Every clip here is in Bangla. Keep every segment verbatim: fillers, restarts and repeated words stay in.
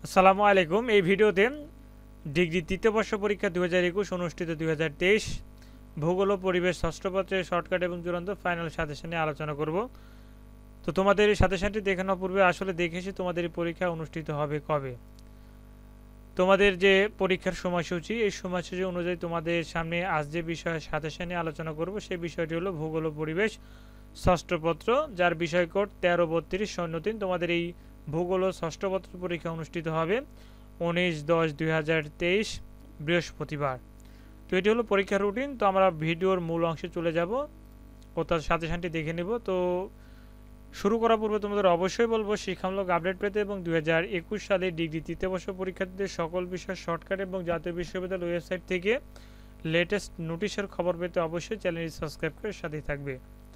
আসসালামু আলাইকুম। এই ভিডিওতে ডিগ্রি তৃতীয় বর্ষ পরীক্ষা দুই হাজার একুশ অনুষ্ঠিত দুই হাজার তেইশ ভূগোল ও পরিবেশ ষষ্ঠ পত্রের শর্টকাট এবং চূড়ান্ত ফাইনাল সাজেশন নিয়ে আলোচনা করব। তো তোমাদের এই সাজেশনটি দেখানোর পূর্বে আসলে দেখেছি তোমাদের এই পরীক্ষা অনুষ্ঠিত হবে কবে। তোমাদের যে পরীক্ষার সময়সূচি, এই সময়সূচি অনুযায়ী তোমাদের সামনে আজ যে বিষয়ের সাজেশন নিয়ে আলোচনা করব সেই বিষয়টি হলো ভূগোল ও পরিবেশ ষষ্ঠ পত্র, যার বিষয় কোড তেরো বত্রিশ শূন্য তিন। তোমাদের এই ভূগোল ও ষষ্ঠ পত্র পরীক্ষা অনুষ্ঠিত হবে উনিশ দশ দুই হাজার তেইশ বৃহস্পতিবার। তো এটি হলো পরীক্ষার রুটিন। তো আমরা ভিডিওর মূল অংশে চলে যাব ও তার সাজেশনটি দেখে নেব। তো শুরু করার পূর্বে তোমাদের অবশ্যই বলবো শিক্ষামূলক আপডেট পেতে এবং দুই হাজার একুশ সালে ডিগ্রি তৃতীয় বর্ষ পরীক্ষার্থীদের সকল বিষয় শর্টকাট এবং জাতীয় বিশ্ববিদ্যালয় ওয়েবসাইট থেকে লেটেস্ট নোটিশের খবর পেতে অবশ্যই চ্যানেলটি সাবস্ক্রাইব করে সাথেই থাকবে।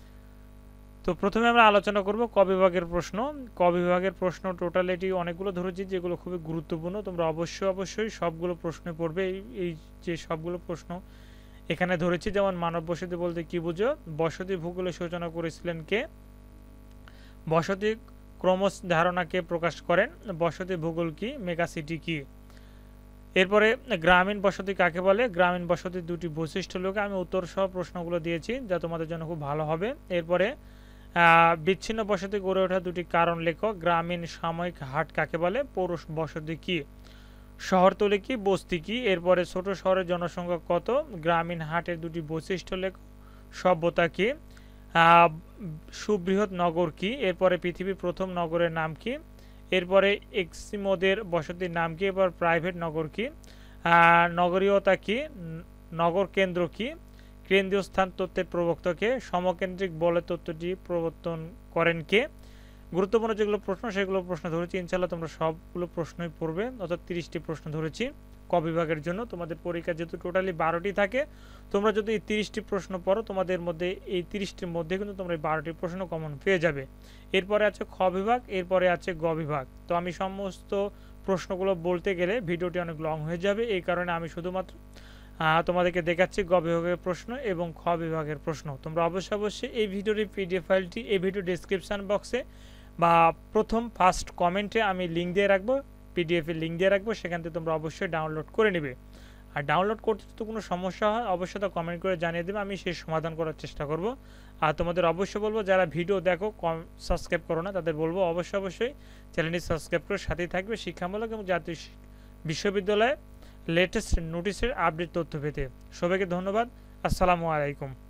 তো প্রথমে আমরা আলোচনা করব ক বিভাগের প্রশ্ন। ক বিভাগের প্রশ্ন টোটালিটি অনেকগুলো ধরেছি, যেগুলো খুবই গুরুত্বপূর্ণ। তোমরা অবশ্যই অবশ্যই সবগুলো প্রশ্নে পড়বে। এই এই যে সবগুলো প্রশ্ন এখানে ধরেছি, যেমন মানব বসতি বলতে কি বুঝো, বসতি ভূগোলের সূচনা করেছিলেন কে, বসতি ক্রমশ ধারণাকে প্রকাশ করেন, বসতি ভূগোল কি, মেগাসিটি কি। এরপরে গ্রামীণ বসতি কাকে বলে, গ্রামীণ বসতির দুটি বৈশিষ্ট্য লোকে আমি উত্তর সহ প্রশ্নগুলো দিয়েছি, যা তোমাদের জন্য খুব ভালো হবে। এরপরে বিচ্ছিন্ন বসতি গড়ে ওঠা দুটি কারণ লেখো, গ্রামীণ সাময়িক হাট কাকে বলে, পৌর বসতি কি, শহরতলি কি, বস্তি কি। এরপরে ছোট শহরের জনসংখ্যা কত, গ্রামীণ হাটের দুটি বৈশিষ্ট্য লেখো, সভ্যতা কি, সুবৃহৎ নগর কি। এরপরে পৃথিবীর প্রথম নগরের নাম কি। এরপরে এক্সিমোদের বসতির নাম কি। এরপর প্রাইভেট নগর কি, নগরীয়তা কি, নগর কেন্দ্র কি, কেন্দ্রীয় স্থান তত্ত্বের প্রবক্তাকে, সমকেন্দ্রিক বলের তত্ত্বটি প্রবর্তন করেন কে। গুরুত্বপূর্ণ যেগুলো প্রশ্ন সেগুলো প্রশ্ন ধরেছি, ইনশাল্লাহ তোমরা সবগুলো প্রশ্নই পড়বে, অর্থাৎ তিরিশটি প্রশ্ন ধরেছি ক বিভাগের জন্য। তোমাদের পরীক্ষা যেহেতু টোটালি বারোটি থাকে, তোমরা যদি এই তিরিশটি প্রশ্ন পড়ো, তোমাদের মধ্যে এই তিরিশটির মধ্যে কিন্তু তোমরা এই বারোটি প্রশ্ন কমন পেয়ে যাবে। এরপরে আছে খ বিভাগ, এরপরে আছে গ বিভাগ। তো আমি সমস্ত প্রশ্নগুলো বলতে গেলে ভিডিওটি অনেক লং হয়ে যাবে, এই কারণে আমি শুধুমাত্র তোমাদেরকে দেখাচ্ছি গ বিভাগের প্রশ্ন এবং খ বিভাগের প্রশ্ন। তোমরা অবশ্যই অবশ্যই এই ভিডিওর পিডিএফ ফাইলটি এই ভিডিও ডিসক্রিপশান বক্সে বা প্রথম ফার্স্ট কমেন্টে আমি লিঙ্ক দিয়ে রাখবো, পিডিএফ এর লিঙ্ক দিয়ে রাখবো, সেখান থেকে তোমরা অবশ্যই ডাউনলোড করে নেবে। আর ডাউনলোড করতে যদি কোনো সমস্যা হয় অবশ্যই তা কমেন্ট করে জানিয়ে দেবে, আমি সেই সমাধান করার চেষ্টা করব। আর তোমাদের অবশ্যই বলবো যারা ভিডিও দেখো কম সাবস্ক্রাইব করো না, তাদের বলবো অবশ্যই অবশ্যই চ্যানেলটি সাবস্ক্রাইব করে সাথেই থাকবে শিক্ষামূলক এবং জাতীয় বিশ্ববিদ্যালয়ে লেটেস্ট নোটিশের আপডেট তথ্য পেতে। সবাইকে ধন্যবাদ। আসসালামু আলাইকুম।